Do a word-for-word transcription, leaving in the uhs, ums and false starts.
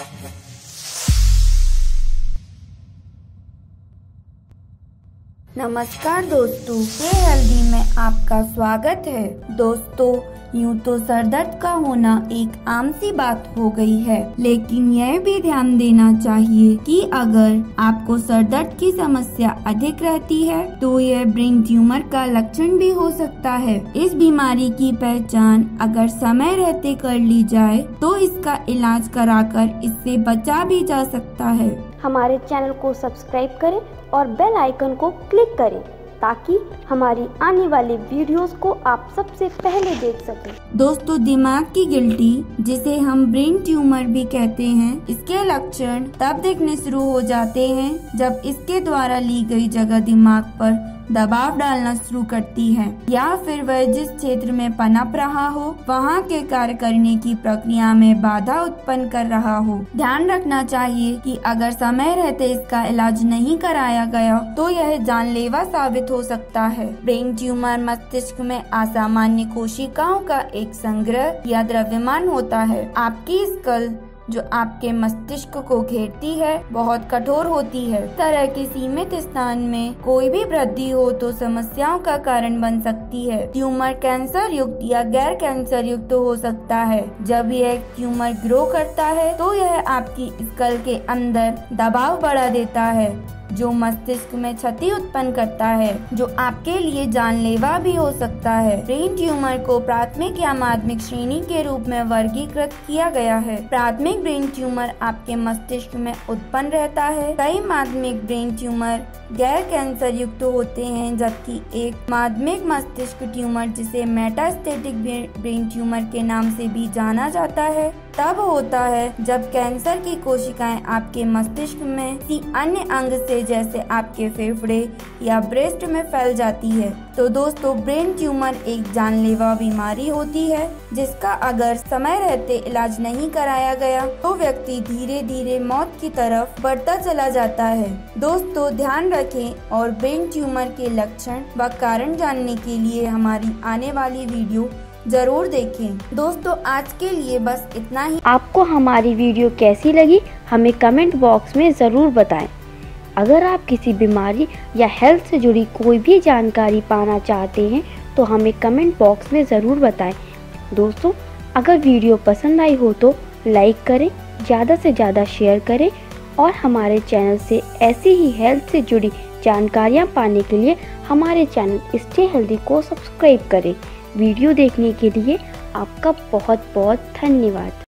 नमस्कार दोस्तों, ये हेल्दी में आपका स्वागत है। दोस्तों, यूँ तो सर दर्द का होना एक आम सी बात हो गई है, लेकिन यह भी ध्यान देना चाहिए कि अगर आपको सर दर्द की समस्या अधिक रहती है तो यह ब्रेन ट्यूमर का लक्षण भी हो सकता है। इस बीमारी की पहचान अगर समय रहते कर ली जाए तो इसका इलाज कराकर इससे बचा भी जा सकता है। हमारे चैनल को सब्सक्राइब करें और बेल आइकन को क्लिक करें ताकि हमारी आने वाले वीडियोस को आप सबसे पहले देख सकें। दोस्तों, दिमाग की गिल्टी, जिसे हम ब्रेन ट्यूमर भी कहते हैं, इसके लक्षण तब दिखने शुरू हो जाते हैं जब इसके द्वारा ली गई जगह दिमाग पर दबाव डालना शुरू करती है या फिर वह जिस क्षेत्र में पनप रहा हो वहाँ के कार्य करने की प्रक्रिया में बाधा उत्पन्न कर रहा हो। ध्यान रखना चाहिए कि अगर समय रहते इसका इलाज नहीं कराया गया तो यह जानलेवा साबित हो सकता है। ब्रेन ट्यूमर मस्तिष्क में असामान्य कोशिकाओं का एक संग्रह या द्रव्यमान होता है। आपकी स्कल जो आपके मस्तिष्क को घेरती है बहुत कठोर होती है। इस तरह के सीमित स्थान में कोई भी वृद्धि हो तो समस्याओं का कारण बन सकती है। ट्यूमर कैंसर युक्त या गैर कैंसर युक्त हो सकता है। जब यह ट्यूमर ग्रो करता है तो यह आपकी स्कल के अंदर दबाव बढ़ा देता है जो मस्तिष्क में क्षति उत्पन्न करता है, जो आपके लिए जानलेवा भी हो सकता है। ब्रेन ट्यूमर को प्राथमिक या माध्यमिक श्रेणी के रूप में वर्गीकृत किया गया है। प्राथमिक ब्रेन ट्यूमर आपके मस्तिष्क में उत्पन्न रहता है। कई माध्यमिक ब्रेन ट्यूमर गैर कैंसर युक्त होते हैं, जबकि एक माध्यमिक मस्तिष्क ट्यूमर, जिसे मेटास्टेटिक ब्रेन ट्यूमर के नाम से भी जाना जाता है, तब होता है जब कैंसर की कोशिकाएं आपके मस्तिष्क में किसी अन्य अंग से, जैसे आपके फेफड़े या ब्रेस्ट में फैल जाती है। तो दोस्तों, ब्रेन ट्यूमर एक जानलेवा बीमारी होती है जिसका अगर समय रहते इलाज नहीं कराया गया तो व्यक्ति धीरे धीरे मौत की तरफ बढ़ता चला जाता है। दोस्तों, ध्यान रखें और ब्रेन ट्यूमर के लक्षण व कारण जानने के लिए हमारी आने वाली वीडियो जरूर देखें। दोस्तों, आज के लिए बस इतना ही। आपको हमारी वीडियो कैसी लगी हमें कमेंट बॉक्स में ज़रूर बताएं। अगर आप किसी बीमारी या हेल्थ से जुड़ी कोई भी जानकारी पाना चाहते हैं तो हमें कमेंट बॉक्स में ज़रूर बताएं। दोस्तों, अगर वीडियो पसंद आई हो तो लाइक करें, ज़्यादा से ज़्यादा शेयर करें और हमारे चैनल से ऐसी ही हेल्थ से जुड़ी जानकारियाँ पाने के लिए हमारे चैनल स्टे हेल्दी को सब्सक्राइब करें। वीडियो देखने के लिए आपका बहुत बहुत धन्यवाद।